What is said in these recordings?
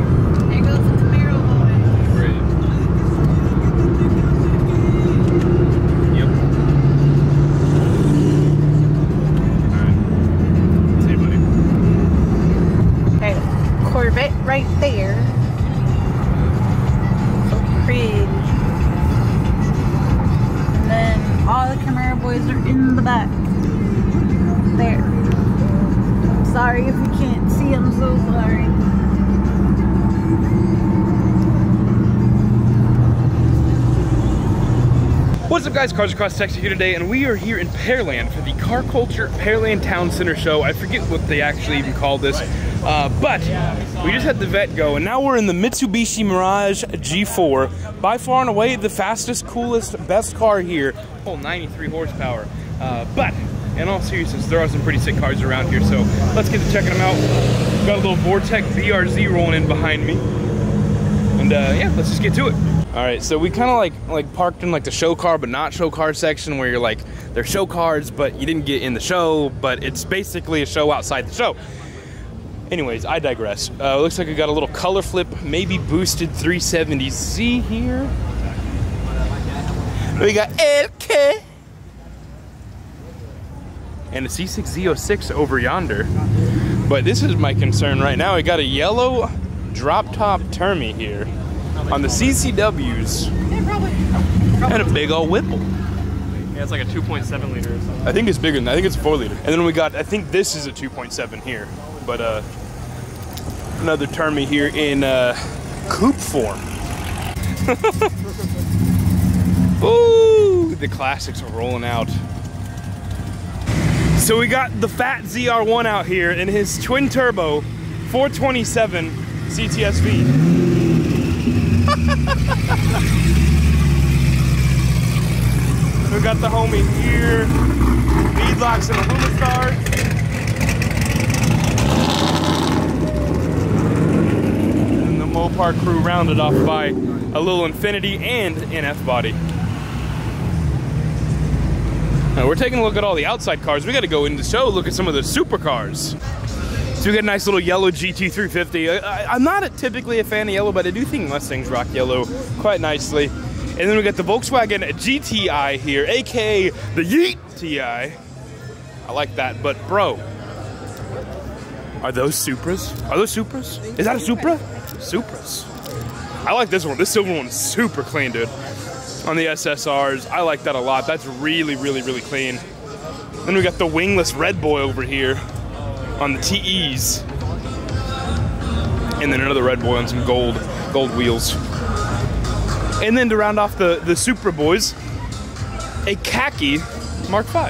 on. There goes the Camaro boy. Great. Yep. Alright. See you, buddy. Okay, Corvette right there. So pretty. And then all the Camaro boys are in the back. There. Sorry if you can't see, I'm so sorry. What's up, guys? Cars Across Texas here today, and we are here in Pearland for the Car Culture Pearland Town Center Show. I forget what they actually even call this, but we just had the vet go, and now we're in the Mitsubishi Mirage G4. By far and away, the fastest, coolest, best car here. Oh, 93 horsepower. But in all seriousness, there are some pretty sick cars around here, so let's get to checking them out. Got a little Vortec BRZ rolling in behind me, and yeah, let's just get to it. All right, so we kind of like parked in like the show car but not show car section, where you're like, they're show cars but you didn't get in the show, but it's basically a show outside the show. Anyways, I digress. Looks like we got a little color flip, maybe boosted 370Z here. We got LK and a C6Z06 over yonder. But this is my concern right now. We got a yellow drop top Termi here on the CCWs, and a big old Whipple. Yeah, it's like a 2.7 liter or something. I think it's bigger than that. I think it's a 4 liter. And then we got, I think this is a 2.7 here, but another Termi here in coupe form. Ooh, the classics are rolling out. So we got the fat ZR1 out here in his twin turbo 427 CTSV. We got the homie here, beadlocks and a Lumistar. And the Mopar crew rounded off by a little Infiniti and an F-body. Now we're taking a look at all the outside cars. We got to go in the show, look at some of the supercars. So we got a nice little yellow GT350. I'm not typically a fan of yellow, but I do think Mustangs rock yellow quite nicely. And then we got the Volkswagen GTI here, aka the Yeet TI. I like that, but bro, are those Supras? Are those Supras? Is that a Supra? Supras. I like this one. This silver one is super clean, dude. On the SSRs, I like that a lot. That's really, really, really clean. Then we got the wingless red boy over here on the TEs, and then another red boy on some gold wheels. And then to round off the Supra boys, a khaki Mark V.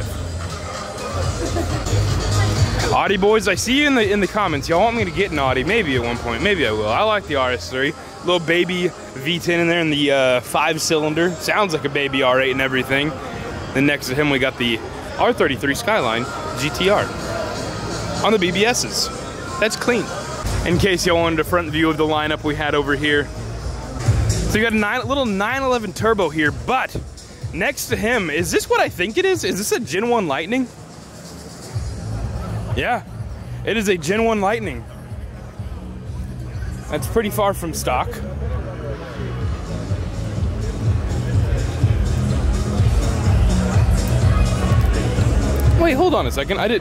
Audi boys, I see you in the comments. Y'all want me to get an Audi? Maybe at one point. Maybe I will. I like the RS3. Little baby V10 in there in the 5-cylinder. Sounds like a baby R8 and everything. Then next to him we got the R33 Skyline GTR on the BBSs. That's clean. In case y'all wanted a front view of the lineup we had over here. So you got a little 911 turbo here, but next to him, is this what I think it is? Is this a Gen 1 Lightning? Yeah, it is a Gen 1 Lightning. That's pretty far from stock. Wait, hold on a second. Are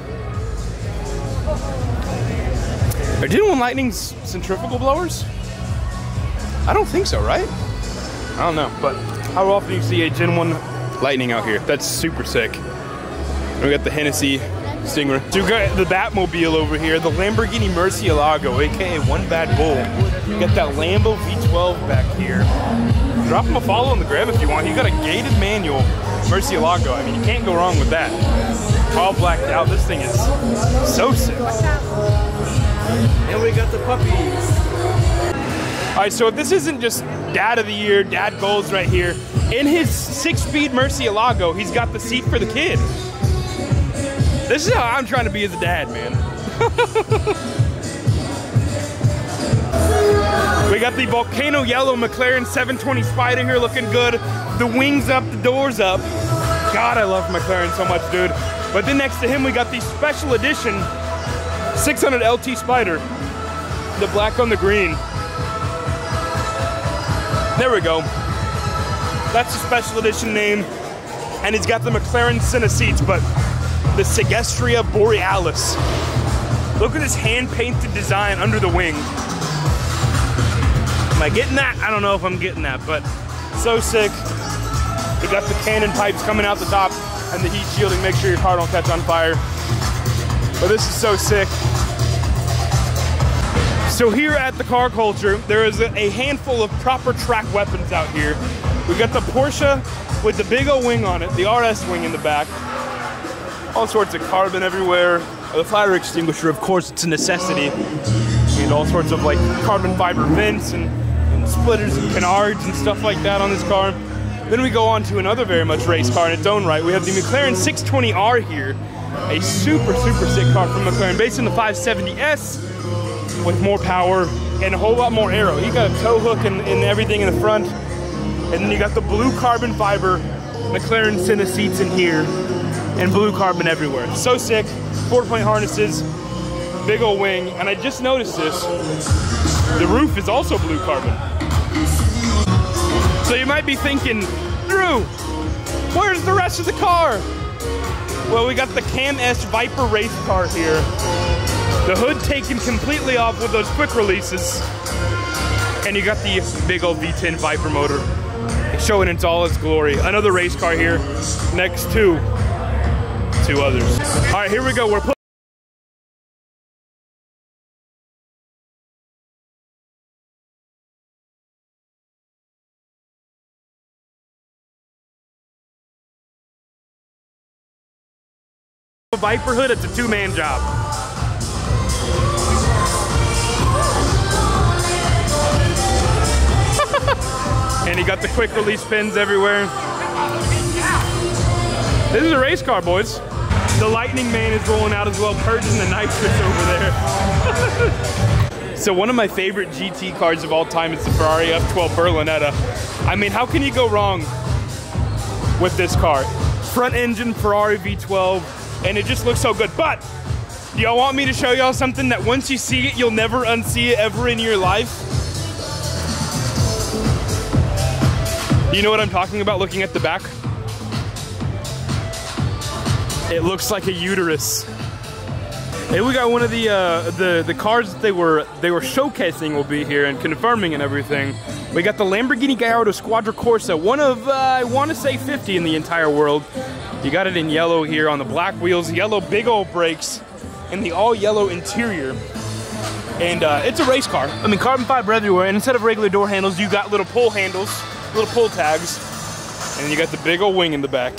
Gen 1 Lightnings centrifugal blowers? I don't think so, right? I don't know, but how often do you see a Gen 1 Lightning out here? That's super sick. And we got the Hennessy Stinger. So we got the Batmobile over here, the Lamborghini Murcielago, aka One Bad Bull. You got that Lambo V12 back here. Drop him a follow on the gram if you want. He's got a gated manual Murcielago. I mean, you can't go wrong with that. All blacked out. This thing is so sick. And we got the puppies. All right, so if this isn't just dad of the year, dad goals right here, in his 6-speed Murcielago, he's got the seat for the kid. This is how I'm trying to be as a dad, man. We got the volcano yellow McLaren 720 Spider here looking good. The wings up, the doors up. God, I love McLaren so much, dude. But then next to him, we got the special edition 600 LT Spider. The black on the green. There we go. That's the special edition name. And he's got the McLaren center seats, but the Segestria Borealis. Look at this hand-painted design under the wing. Am I getting that? I don't know if I'm getting that, but so sick. You got the cannon pipes coming out the top and the heat shielding, make sure your car don't catch on fire. But this is so sick. So here at the Car Culture, there is a handful of proper track weapons out here. We got the Porsche with the big old wing on it, the RS wing in the back. All sorts of carbon everywhere. The fire extinguisher, of course, it's a necessity. And all sorts of like carbon fiber vents and splitters and canards and stuff like that on this car. Then we go on to another very much race car in its own right. We have the McLaren 620R here. A super, super sick car from McLaren, based on the 570S with more power and a whole lot more aero. You got a tow hook and everything in the front. And then you got the blue carbon fiber McLaren center seats in here and blue carbon everywhere. So sick. 4-point harnesses, big old wing, and I just noticed this. The roof is also blue carbon. So you might be thinking, Drew, where's the rest of the car? Well, we got the Cam S Viper race car here. The hood taken completely off with those quick releases. And you got the big old V10 Viper motor showing its all its glory. Another race car here next to two others. All right, here we go. We're Viper hood, it's a two-man job. And you got the quick release pins everywhere. This is a race car, boys. The Lightning Man is rolling out as well, purging the nitrous over there. So one of my favorite GT cars of all time is the Ferrari F12 Berlinetta. I mean, how can you go wrong with this car? Front engine Ferrari V12, and it just looks so good. But do y'all want me to show y'all something that once you see it, you'll never unsee it ever in your life? You know what I'm talking about looking at the back? It looks like a uterus. Hey, we got one of the cars that they were showcasing will be here and confirming and everything. We got the Lamborghini Gallardo Squadra Corsa, one of I want to say 50 in the entire world. You got it in yellow here on the black wheels, yellow big old brakes, and the all yellow interior. And it's a race car. I mean, carbon fiber everywhere. And instead of regular door handles, you got little pull handles, little pull tags, and then you got the big old wing in the back.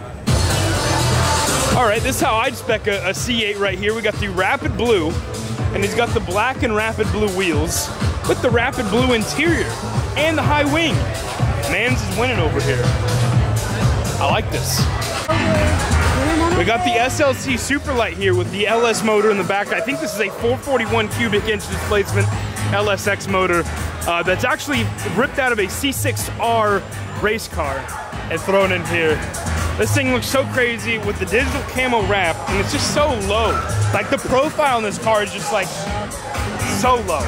All right, this is how I'd spec a C8 right here. We got the Rapid Blue, and he's got the black and Rapid Blue wheels with the Rapid Blue interior and the high wing. Mans is winning over here. I like this. We got the SLC Superlight here with the LS motor in the back. I think this is a 441 cubic inch displacement LSX motor that's actually ripped out of a C6R race car and thrown in here. This thing looks so crazy with the digital camo wrap, and it's just so low. Like, the profile in this car is just like so low.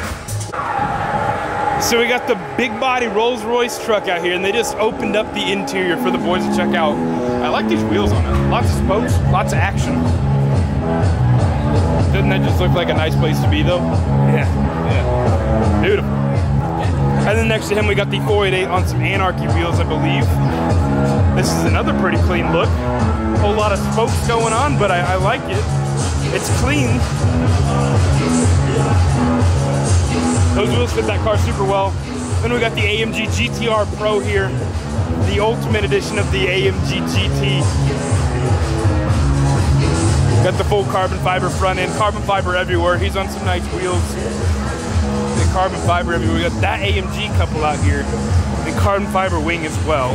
So we got the big body Rolls Royce truck out here, and they just opened up the interior for the boys to check out. I like these wheels on it. Lots of spokes, lots of action. Doesn't that just look like a nice place to be though? Yeah. Beautiful. And then next to him we got the 488 on some Anarchy wheels, I believe. This is another pretty clean look. A whole lot of spokes going on, but I like it. It's clean. Those wheels fit that car super well. Then we got the AMG GTR Pro here, the ultimate edition of the AMG GT. Got the full carbon fiber front end, carbon fiber everywhere. He's on some nice wheels. The carbon fiber everywhere. We got that AMG couple out here, and carbon fiber wing as well.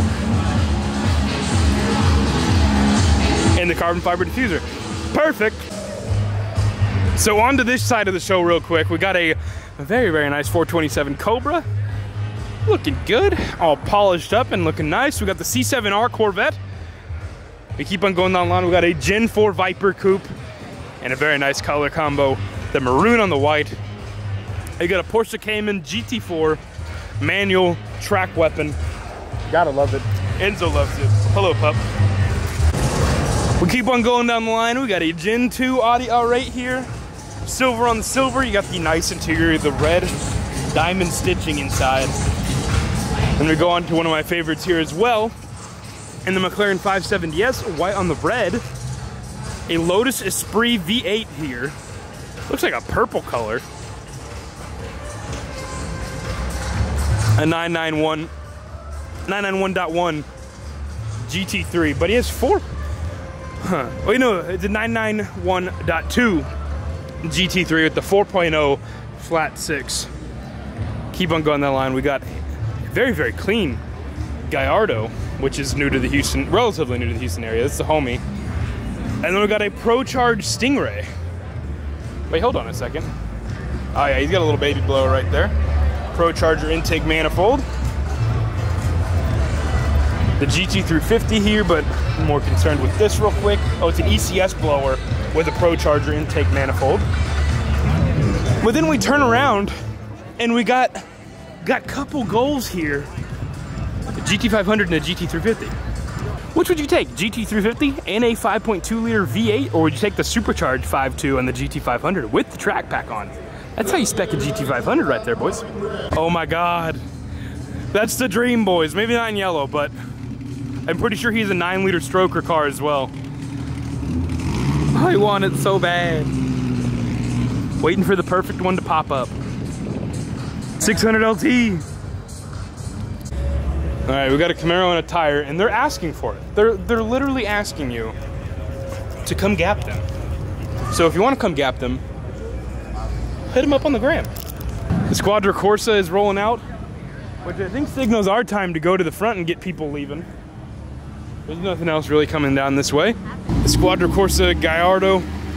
And the carbon fiber diffuser. Perfect. So on to this side of the show real quick. We got a very, very nice 427 Cobra. Looking good, all polished up and looking nice. We got the C7R Corvette. We keep on going down the line. We got a Gen 4 Viper Coupe and a very nice color combo. The maroon on the white. You got a Porsche Cayman GT4 manual track weapon. Gotta love it. Enzo loves it. Hello, pup. We keep on going down the line. We got a Gen 2 Audi R8 here. Silver on the silver. You got the nice interior, the red diamond stitching inside. And we go on to one of my favorites here as well. And the McLaren 570S, white on the red. A Lotus Esprit V8 here. Looks like a purple color. A 991.1 GT3, but he has four. Wait, no, it's a 991.2 GT3 with the 4.0 flat six. Keep on going that line. We got very, very clean Gallardo, which is new to the Houston, relatively new to the Houston area. That's the homie. And then we got a Pro Charge Stingray. Wait, hold on a second. Oh yeah, he's got a little baby blower right there. Pro Charger intake manifold. The GT350 here, but I'm more concerned with this real quick. Oh, it's an ECS blower with a Pro Charger intake manifold. But then we turn around and we got couple goals here. The GT500 and the GT350. Which would you take, GT350 and a 5.2 liter V8, or would you take the supercharged 5.2 and the GT500 with the track pack on? That's how you spec a GT500 right there, boys. Oh my God. That's the dream, boys. Maybe not in yellow, but I'm pretty sure he's a 9-liter stroker car as well. I want it so bad. Waiting for the perfect one to pop up. 600 LT. All right, we got a Camaro and a tire, and they're asking for it. They're literally asking you to come gap them. So if you want to come gap them, hit them up on the gram. The Squadra Corsa is rolling out, which I think signals our time to go to the front and get people leaving. There's nothing else really coming down this way. The Squadra Corsa Gallardo.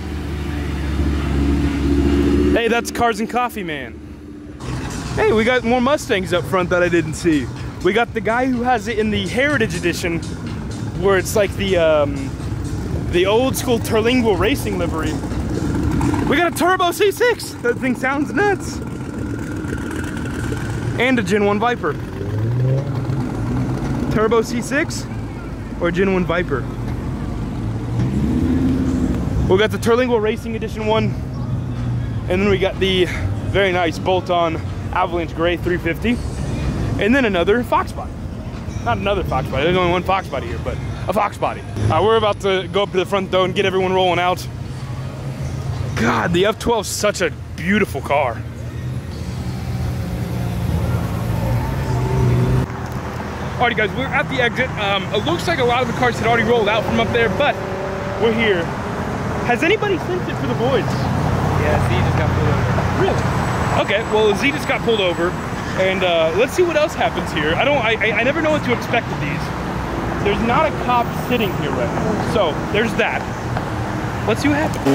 Hey, that's Cars and Coffee Man. Hey, we got more Mustangs up front that I didn't see. We got the guy who has it in the Heritage Edition, where it's like the old school Terlingua racing livery. We got a turbo C6. That thing sounds nuts. And a Gen 1 Viper. Turbo C6 or Gen 1 Viper. We got the Terlingua Racing Edition one, and then we got the very nice bolt-on Avalanche Gray 350, and then another Fox body. Not another Fox body, there's only one Fox body here, but a Fox body. We're about to go up to the front though and get everyone rolling out. God, the F12 is such a beautiful car. Alrighty guys, we're at the exit. It looks like a lot of the cars had already rolled out from up there, but we're here. Has anybody sent it for the boys? Yeah, Z just got pulled over. Really? Okay, well Z just got pulled over, and let's see what else happens here. I never know what to expect of these. There's not a cop sitting here right now, so there's that. Let's see what happens.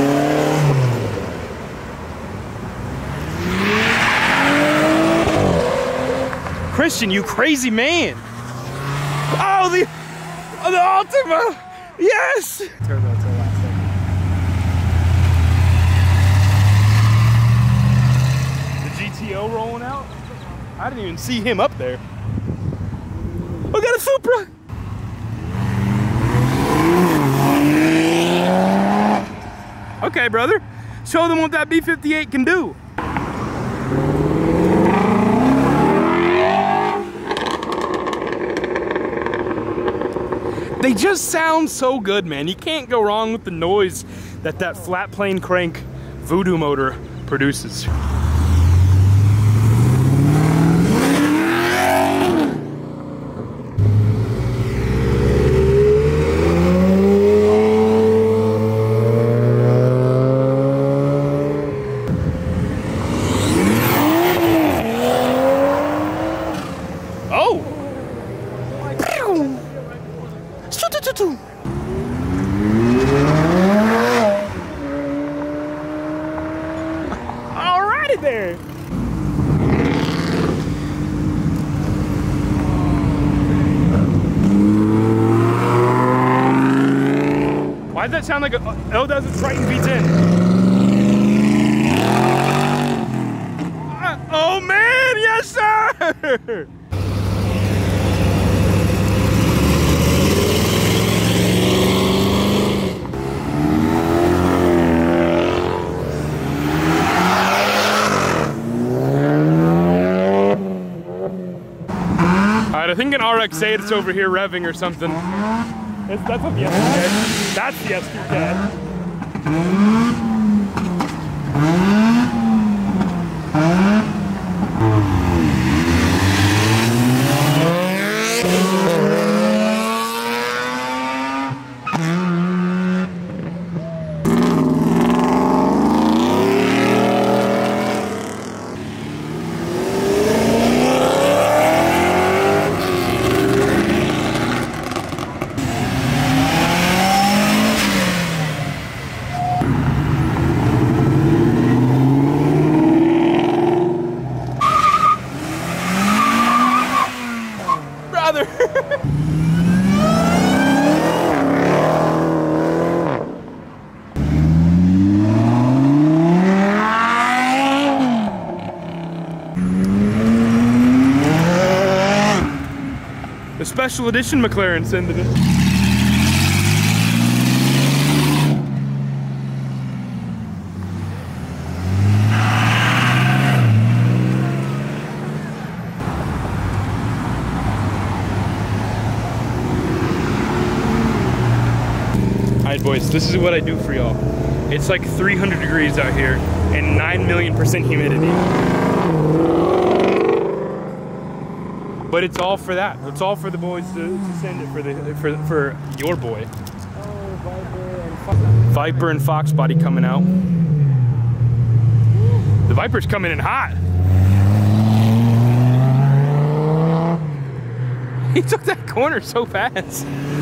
Christian, you crazy man! Oh, the Altima! Yes! Turbo until last second. The GTO rolling out? I didn't even see him up there. We got a Supra! Okay, brother. Show them what that B58 can do. They just sound so good, man. You can't go wrong with the noise that flat plane crank Voodoo motor produces. Alrighty there. Why does that sound like a L-Desert Triton V10? Oh man, yes sir! RX-8 is over here revving or something. That's not the S2K. That's the S2K. The special edition McLaren sending it. Alright boys, this is what I do for y'all. It's like 300 degrees out here and 9,000,000% humidity. But it's all for that. It's all for the boys to send it for your boy. Oh, Viper and Fox body coming out. The Viper's coming in hot. He took that corner so fast.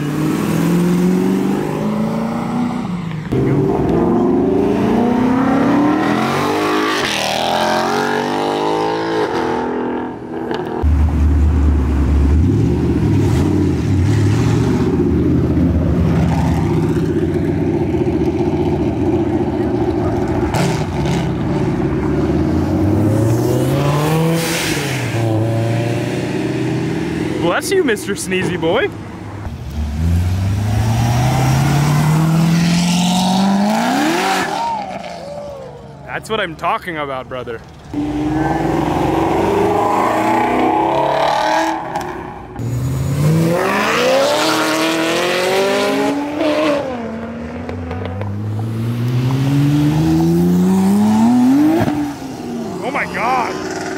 Bless you, Mr. Sneezy Boy. That's what I'm talking about, brother. Oh my God.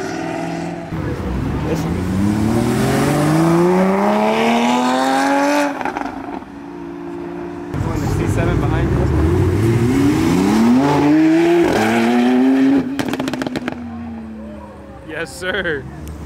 Behind you. Yes, sir.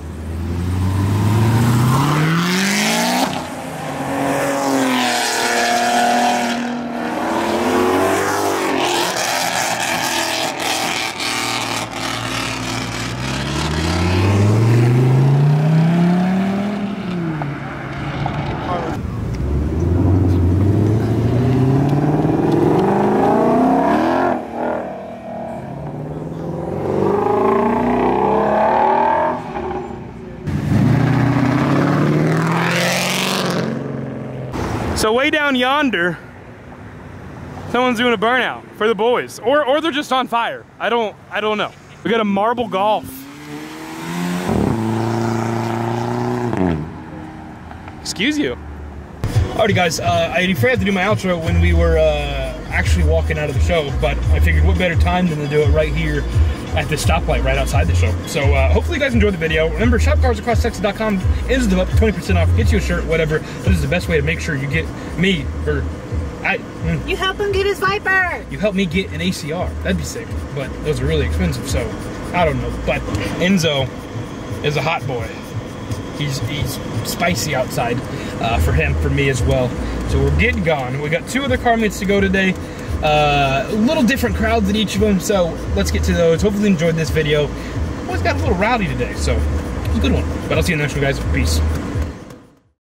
So way down yonder, someone's doing a burnout for the boys, or they're just on fire. I don't know. We got a marble golf. Excuse you. Alrighty guys, I forgot to do my outro when we were actually walking out of the show, but I figured what better time than to do it right here at the stoplight right outside the show. So hopefully you guys enjoyed the video. Remember, shopcarsacrosstexas.com is the 20% off. Get you a shirt, whatever. This is the best way to make sure you get me, or you help him get his Viper. You help me get an ACR. That'd be sick. But those are really expensive, so I don't know. But Enzo is a hot boy. He's spicy outside for him, for me as well. So we're getting gone. We got 2 other car meets to go today. Little different crowds at each of them, so let's get to those. Hopefully you enjoyed this video. Always got a little rowdy today, so it's a good one. But I'll see you in the next one, guys. Peace.